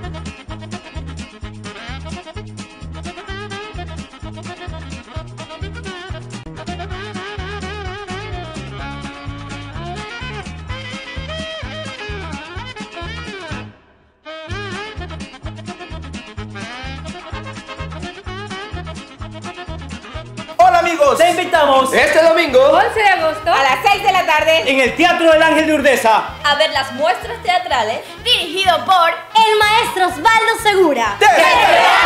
Hola amigos, te invitamos este domingo 11 de agosto a las 6 de la tarde en el Teatro del Ángel de Urdesa a ver las muestras teatrales dirigido por el maestro Osvaldo Segura. ¡Te esperamos!